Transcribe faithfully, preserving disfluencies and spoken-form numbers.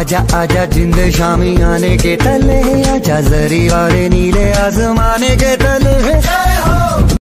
आजा आजा जिंद शामी आने के तले, आजा जरी वाले नीले आसमाने के तले।